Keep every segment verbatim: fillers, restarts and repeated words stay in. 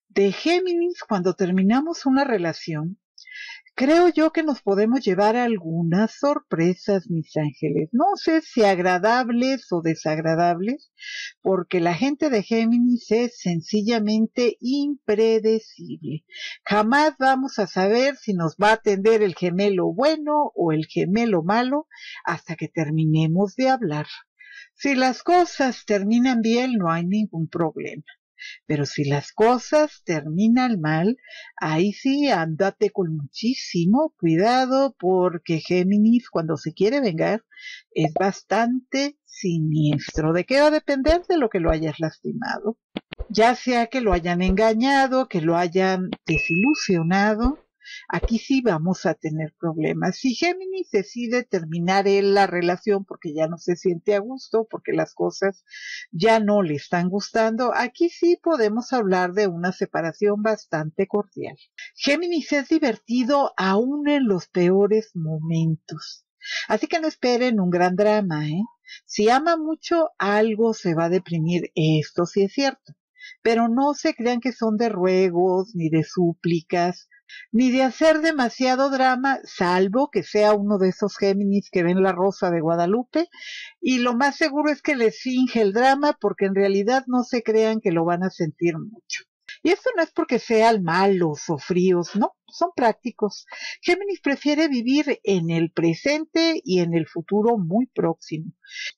De Géminis, cuando terminamos una relación, creo yo que nos podemos llevar algunas sorpresas, mis ángeles. No sé si agradables o desagradables, porque la gente de Géminis es sencillamente impredecible. Jamás vamos a saber si nos va a atender el gemelo bueno o el gemelo malo hasta que terminemos de hablar. Si las cosas terminan bien, no hay ningún problema. Pero si las cosas terminan mal, ahí sí ándate con muchísimo cuidado, porque Géminis, cuando se quiere vengar, es bastante siniestro. ¿De qué va a depender? De lo que lo hayas lastimado. Ya sea que lo hayan engañado, que lo hayan desilusionado, aquí sí vamos a tener problemas. Si Géminis decide terminar él la relación porque ya no se siente a gusto, porque las cosas ya no le están gustando, aquí sí podemos hablar de una separación bastante cordial. Géminis es divertido aún en los peores momentos. Así que no esperen un gran drama, ¿eh? Si ama mucho, algo se va a deprimir. Esto sí es cierto. Pero no se crean que son de ruegos, ni de súplicas, ni de hacer demasiado drama, salvo que sea uno de esos Géminis que ven La Rosa de Guadalupe, y lo más seguro es que les finge el drama, porque en realidad no se crean que lo van a sentir mucho. Y esto no es porque sean malos o fríos, no, son prácticos. Géminis prefiere vivir en el presente y en el futuro muy próximo.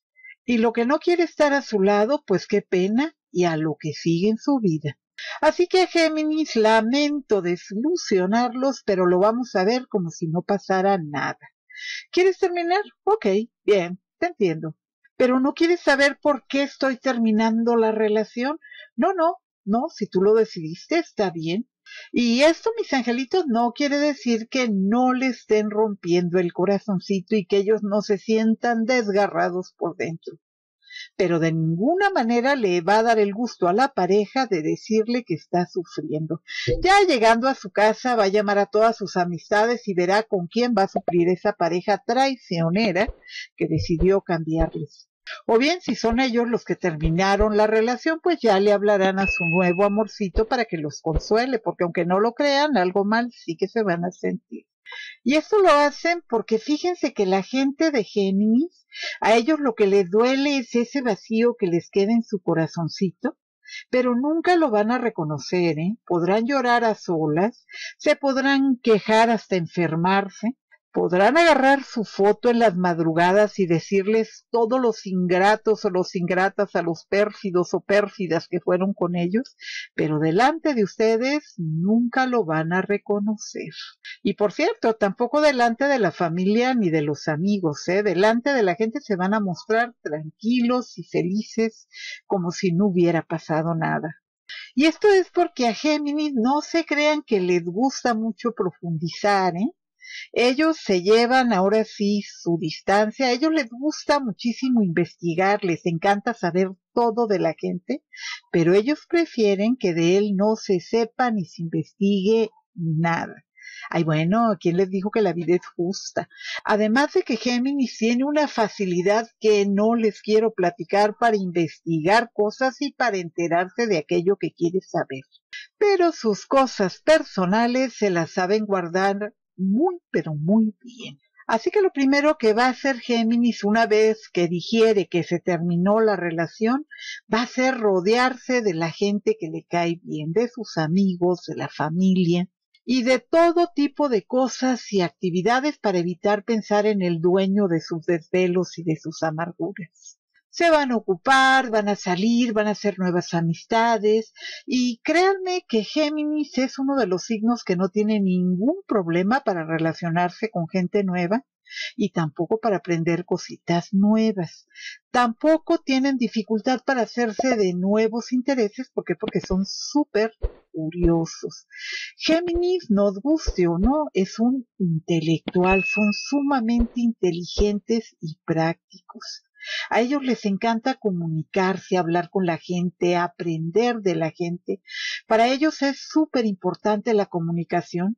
Y lo que no quiere estar a su lado, pues qué pena, y a lo que sigue en su vida. Así que Géminis, lamento desilusionarlos, pero lo vamos a ver como si no pasara nada. ¿Quieres terminar? Ok, bien, te entiendo. Pero ¿no quieres saber por qué estoy terminando la relación? No, no, no, si tú lo decidiste, está bien. Y esto, mis angelitos, no quiere decir que no le estén rompiendo el corazoncito y que ellos no se sientan desgarrados por dentro. Pero de ninguna manera le va a dar el gusto a la pareja de decirle que está sufriendo. Ya llegando a su casa va a llamar a todas sus amistades y verá con quién va a suplir esa pareja traicionera que decidió cambiarles. O bien, si son ellos los que terminaron la relación, pues ya le hablarán a su nuevo amorcito para que los consuele, porque aunque no lo crean, algo mal sí que se van a sentir. Y esto lo hacen porque fíjense que la gente de Géminis, a ellos lo que les duele es ese vacío que les queda en su corazoncito, pero nunca lo van a reconocer, ¿eh? Podrán llorar a solas, se podrán quejar hasta enfermarse, podrán agarrar su foto en las madrugadas y decirles todos los ingratos o los ingratas a los pérfidos o pérfidas que fueron con ellos, pero delante de ustedes nunca lo van a reconocer. Y por cierto, tampoco delante de la familia ni de los amigos, ¿eh? Delante de la gente se van a mostrar tranquilos y felices como si no hubiera pasado nada. Y esto es porque a Géminis no se crean que les gusta mucho profundizar, ¿eh? Ellos se llevan ahora sí su distancia, a ellos les gusta muchísimo investigar, les encanta saber todo de la gente, pero ellos prefieren que de él no se sepa ni se investigue nada. Ay, bueno, ¿quién les dijo que la vida es justa? Además de que Géminis tiene una facilidad que no les quiero platicar para investigar cosas y para enterarse de aquello que quiere saber. Pero sus cosas personales se las saben guardar muy, pero muy bien. Así que lo primero que va a hacer Géminis una vez que digiere que se terminó la relación, va a ser rodearse de la gente que le cae bien, de sus amigos, de la familia y de todo tipo de cosas y actividades para evitar pensar en el dueño de sus desvelos y de sus amarguras. Se van a ocupar, van a salir, van a hacer nuevas amistades y créanme que Géminis es uno de los signos que no tiene ningún problema para relacionarse con gente nueva y tampoco para aprender cositas nuevas. Tampoco tienen dificultad para hacerse de nuevos intereses, ¿por qué? Porque son súper curiosos. Géminis, nos guste o no, es un intelectual, son sumamente inteligentes y prácticos. A ellos les encanta comunicarse, hablar con la gente, aprender de la gente. Para ellos es súper importante la comunicación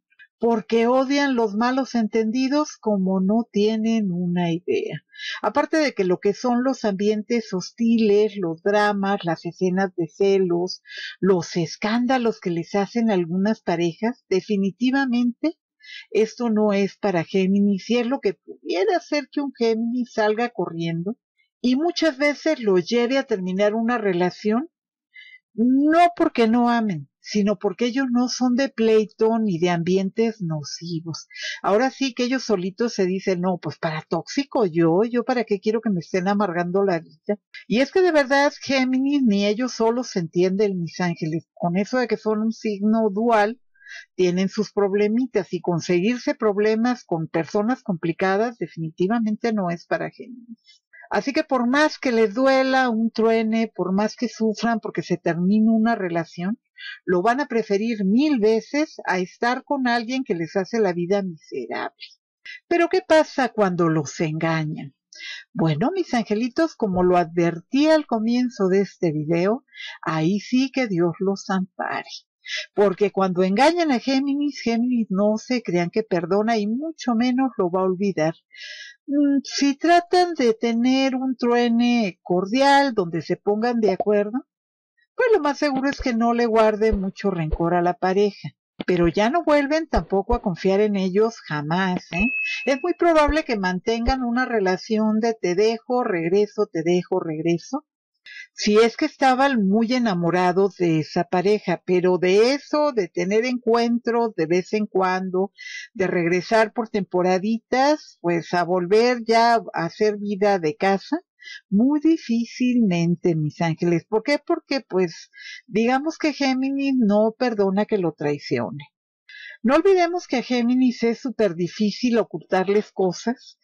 porque odian los malos entendidos como no tienen una idea. Aparte de que lo que son los ambientes hostiles, los dramas, las escenas de celos, los escándalos que les hacen algunas parejas, definitivamente esto no es para Géminis y es lo que pudiera hacer que un Géminis salga corriendo y muchas veces lo lleve a terminar una relación, no porque no amen, sino porque ellos no son de pleito ni de ambientes nocivos. Ahora sí que ellos solitos se dicen, no, pues para tóxico yo, yo para qué quiero que me estén amargando la vida. Y es que de verdad Géminis ni ellos solos se entienden, mis ángeles, con eso de que son un signo dual, tienen sus problemitas y conseguirse problemas con personas complicadas definitivamente no es para Géminis. Así que por más que les duela un truene, por más que sufran porque se termina una relación, lo van a preferir mil veces a estar con alguien que les hace la vida miserable. Pero ¿qué pasa cuando los engañan? Bueno, mis angelitos, como lo advertí al comienzo de este video, ahí sí que Dios los ampare. Porque cuando engañan a Géminis, Géminis no se crean que perdona y mucho menos lo va a olvidar. Si tratan de tener un truene cordial donde se pongan de acuerdo, pues lo más seguro es que no le guarde mucho rencor a la pareja. Pero ya no vuelven tampoco a confiar en ellos jamás, ¿eh? Es muy probable que mantengan una relación de te dejo, regreso, te dejo, regreso, si es que estaban muy enamorados de esa pareja, pero de eso, de tener encuentros de vez en cuando, de regresar por temporaditas, pues a volver ya a hacer vida de casa, muy difícilmente, mis ángeles. ¿Por qué? Porque pues digamos que Géminis no perdona que lo traicione. No olvidemos que a Géminis es súper difícil ocultarles cosas,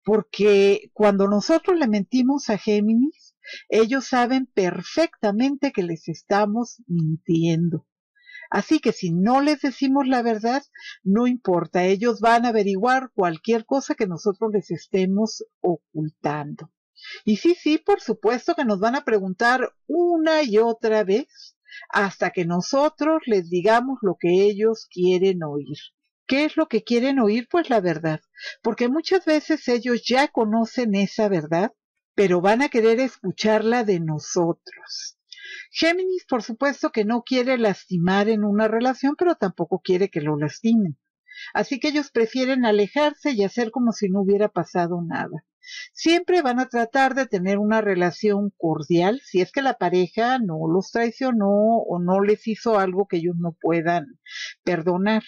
porque cuando nosotros le mentimos a Géminis, ellos saben perfectamente que les estamos mintiendo. Así que si no les decimos la verdad, no importa, ellos van a averiguar cualquier cosa que nosotros les estemos ocultando. Y sí, sí, por supuesto que nos van a preguntar una y otra vez hasta que nosotros les digamos lo que ellos quieren oír. ¿Qué es lo que quieren oír? Pues la verdad, porque muchas veces ellos ya conocen esa verdad, pero van a querer escucharla de nosotros. Géminis, por supuesto que no quiere lastimar en una relación, pero tampoco quiere que lo lastimen. Así que ellos prefieren alejarse y hacer como si no hubiera pasado nada. Siempre van a tratar de tener una relación cordial si es que la pareja no los traicionó o no les hizo algo que ellos no puedan perdonar.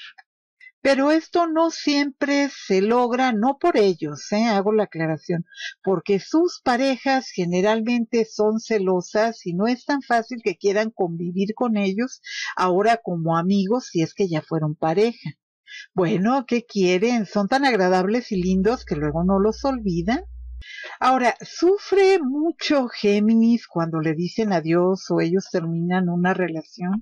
Pero esto no siempre se logra, no por ellos, ¿eh? Hago la aclaración, porque sus parejas generalmente son celosas y no es tan fácil que quieran convivir con ellos ahora como amigos si es que ya fueron pareja. Bueno, ¿qué quieren? Son tan agradables y lindos que luego no los olvidan. Ahora, sufre mucho Géminis cuando le dicen adiós o ellos terminan una relación.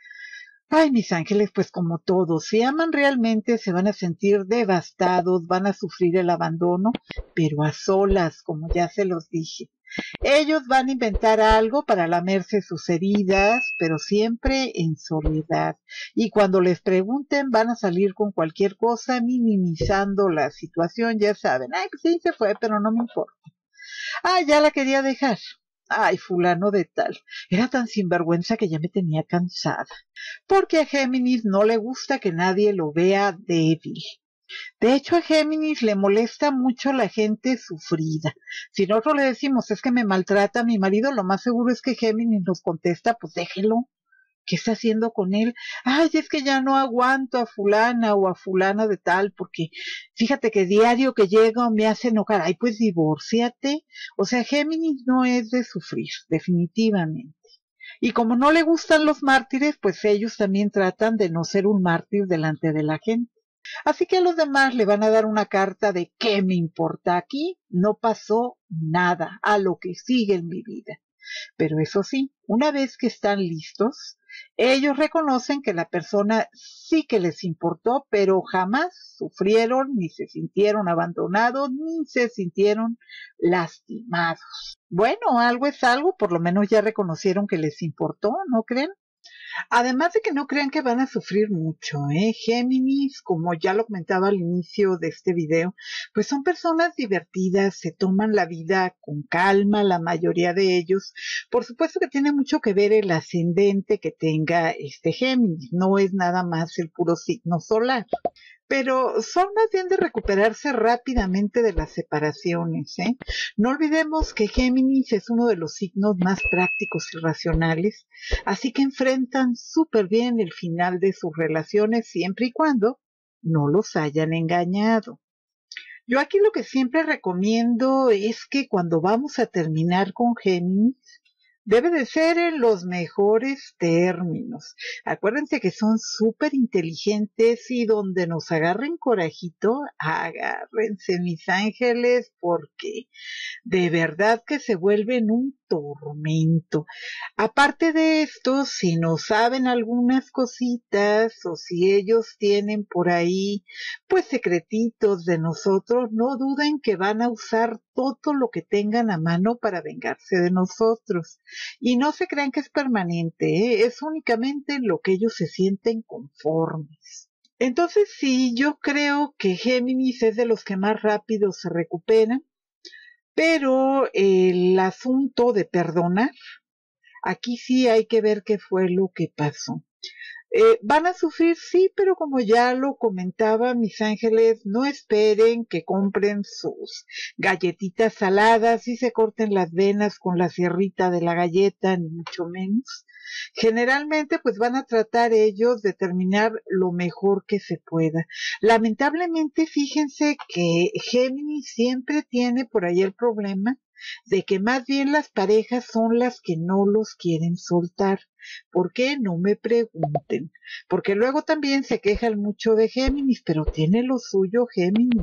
Ay, mis ángeles, pues como todos, si aman realmente se van a sentir devastados, van a sufrir el abandono, pero a solas, como ya se los dije. Ellos van a inventar algo para lamerse sus heridas, pero siempre en soledad. Y cuando les pregunten, van a salir con cualquier cosa, minimizando la situación, ya saben. Ay, pues sí, se fue, pero no me importa. Ah, ya la quería dejar. Ay, fulano de tal. Era tan sinvergüenza que ya me tenía cansada. Porque a Géminis no le gusta que nadie lo vea débil. De hecho, a Géminis le molesta mucho la gente sufrida. Si nosotros le decimos, es que me maltrata mi marido, lo más seguro es que Géminis nos contesta, pues déjelo. ¿Qué está haciendo con él? Ay, es que ya no aguanto a fulana o a fulana de tal, porque fíjate que diario que llega me hace enojar. Ay, pues divórciate. O sea, Géminis no es de sufrir, definitivamente. Y como no le gustan los mártires, pues ellos también tratan de no ser un mártir delante de la gente. Así que a los demás le van a dar una carta de ¿qué me importa? Aquí no pasó nada, a lo que sigue en mi vida. Pero eso sí, una vez que están listos, ellos reconocen que la persona sí que les importó, pero jamás sufrieron, ni se sintieron abandonados, ni se sintieron lastimados. Bueno, algo es algo, por lo menos ya reconocieron que les importó, ¿no creen? Además de que no crean que van a sufrir mucho, ¿eh? Géminis, como ya lo comentaba al inicio de este video, pues son personas divertidas, se toman la vida con calma, la mayoría de ellos. Por supuesto que tiene mucho que ver el ascendente que tenga este Géminis, no es nada más el puro signo solar. Pero son más bien de recuperarse rápidamente de las separaciones, ¿eh? No olvidemos que Géminis es uno de los signos más prácticos y racionales, así que enfrentan súper bien el final de sus relaciones siempre y cuando no los hayan engañado. Yo aquí lo que siempre recomiendo es que cuando vamos a terminar con Géminis, debe de ser en los mejores términos. Acuérdense que son súper inteligentes y donde nos agarren corajito, agárrense mis ángeles porque de verdad que se vuelven un tormento. Aparte de esto, si no saben algunas cositas o si ellos tienen por ahí pues secretitos de nosotros, no duden que van a usar todo lo que tengan a mano para vengarse de nosotros. Y no se crean que es permanente, ¿eh? Es únicamente en lo que ellos se sienten conformes. Entonces sí, yo creo que Géminis es de los que más rápido se recuperan, pero el asunto de perdonar, aquí sí hay que ver qué fue lo que pasó. Eh, van a sufrir, sí, pero como ya lo comentaba, mis ángeles, no esperen que compren sus galletitas saladas y se corten las venas con la sierrita de la galleta, ni mucho menos. Generalmente, pues van a tratar ellos de terminar lo mejor que se pueda. Lamentablemente, fíjense que Géminis siempre tiene por ahí el problema de que más bien las parejas son las que no los quieren soltar. ¿Por qué? No me pregunten. Porque luego también se quejan mucho de Géminis, pero tiene lo suyo Géminis.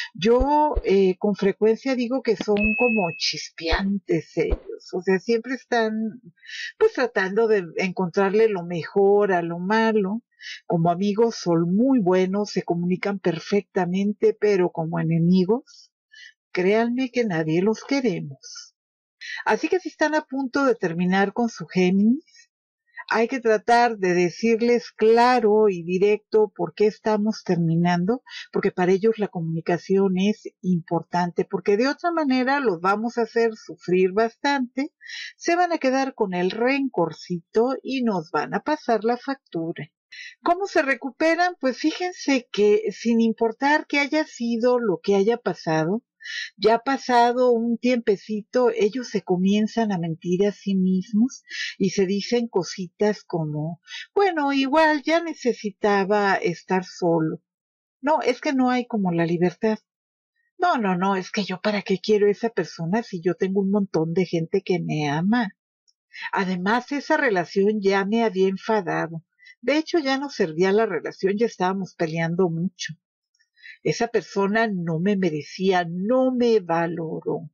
Yo eh, con frecuencia digo que son como chispeantes ellos. O sea, siempre están pues tratando de encontrarle lo mejor a lo malo. Como amigos son muy buenos, se comunican perfectamente, pero como enemigos, créanme que nadie los queremos. Así que si están a punto de terminar con su Géminis, hay que tratar de decirles claro y directo por qué estamos terminando, porque para ellos la comunicación es importante, porque de otra manera los vamos a hacer sufrir bastante, se van a quedar con el rencorcito y nos van a pasar la factura. ¿Cómo se recuperan? Pues fíjense que sin importar que haya sido lo que haya pasado, ya pasado un tiempecito, ellos se comienzan a mentir a sí mismos y se dicen cositas como, bueno, igual ya necesitaba estar solo. No, es que no hay como la libertad. No, no, no, es que yo para qué quiero esa persona si yo tengo un montón de gente que me ama. Además, esa relación ya me había enfadado. De hecho, ya no servía la relación, ya estábamos peleando mucho. Esa persona no me merecía, no me valoró.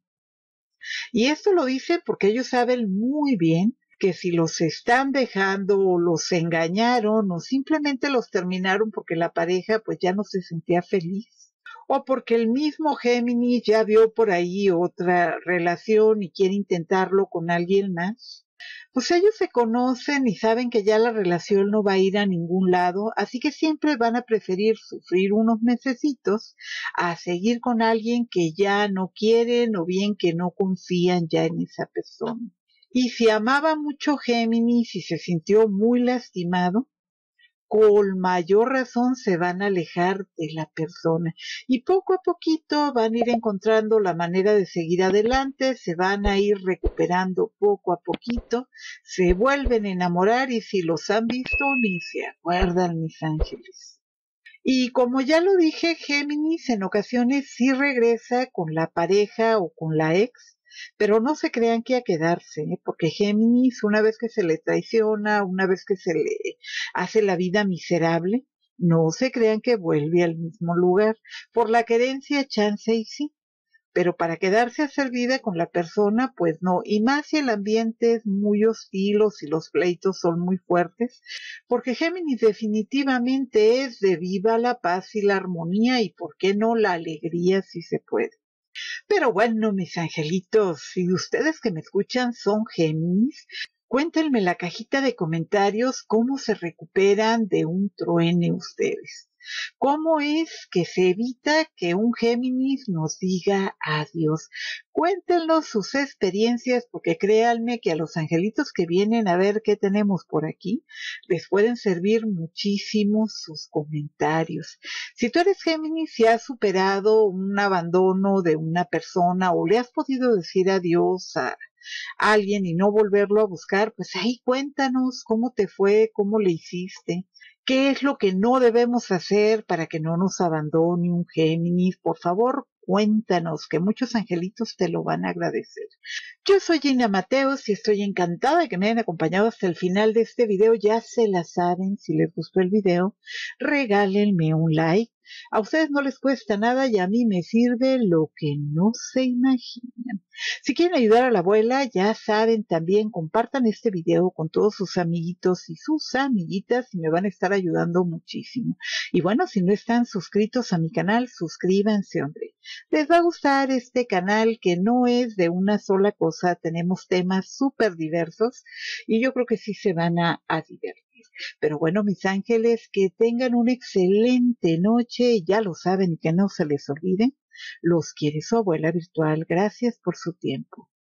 Y esto lo dicen porque ellos saben muy bien que si los están dejando o los engañaron o simplemente los terminaron porque la pareja pues ya no se sentía feliz o porque el mismo Géminis ya vio por ahí otra relación y quiere intentarlo con alguien más, pues ellos se conocen y saben que ya la relación no va a ir a ningún lado, así que siempre van a preferir sufrir unos mesecitos a seguir con alguien que ya no quieren o bien que no confían ya en esa persona. Y si amaba mucho Géminis y se sintió muy lastimado, con mayor razón se van a alejar de la persona y poco a poquito van a ir encontrando la manera de seguir adelante, se van a ir recuperando poco a poquito, se vuelven a enamorar y si los han visto ni se acuerdan, mis ángeles. Y como ya lo dije, Géminis en ocasiones sí regresa con la pareja o con la ex, pero no se crean que a quedarse, ¿eh? Porque Géminis, una vez que se le traiciona, una vez que se le hace la vida miserable, no se crean que vuelve al mismo lugar. Por la querencia, chance y sí, pero para quedarse a hacer vida con la persona, pues no, y más si el ambiente es muy hostil o si los pleitos son muy fuertes, porque Géminis definitivamente es de viva la paz y la armonía y por qué no la alegría si se puede. Pero bueno, mis angelitos, si ustedes que me escuchan son Géminis, Cuéntenme en la cajita de comentarios cómo se recuperan de un truene ustedes. ¿Cómo es que se evita que un Géminis nos diga adiós? Cuéntenos sus experiencias, porque créanme que a los angelitos que vienen a ver qué tenemos por aquí, les pueden servir muchísimo sus comentarios. Si tú eres Géminis y has superado un abandono de una persona o le has podido decir adiós a alguien y no volverlo a buscar, pues ahí cuéntanos cómo te fue, cómo le hiciste. ¿Qué es lo que no debemos hacer para que no nos abandone un Géminis? Por favor, cuéntanos, que muchos angelitos te lo van a agradecer. Yo soy Gina Mateos y estoy encantada de que me hayan acompañado hasta el final de este video. Ya se la saben, si les gustó el video, regálenme un like. A ustedes no les cuesta nada y a mí me sirve lo que no se imaginan. Si quieren ayudar a la abuela, ya saben, también compartan este video con todos sus amiguitos y sus amiguitas y me van a estar ayudando muchísimo. Y bueno, si no están suscritos a mi canal, suscríbanse, hombre. Les va a gustar este canal que no es de una sola cosa, tenemos temas súper diversos y yo creo que sí se van a, a divertir. Pero bueno, mis ángeles, que tengan una excelente noche, ya lo saben y que no se les olvide. Los quiere su abuela virtual. Gracias por su tiempo.